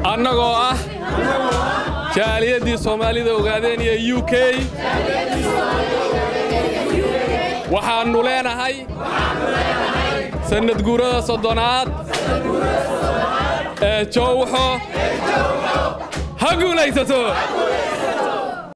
annagoo ah jaaliyadii Soomaalida ogaadeen iyo UK waxaanu leenahay sanad guurada 30aad ee Jowxo ha guulaysato